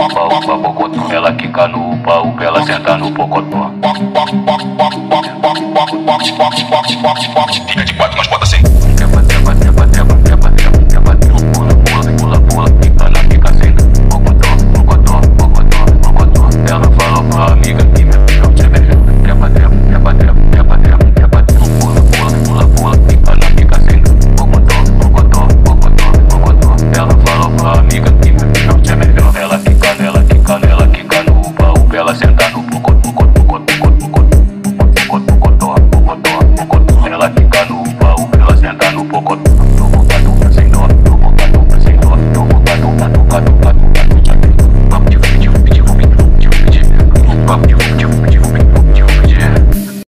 upa, bocotó. Ela quica no upa, ela senta no pocotó. Fica de quatro, mas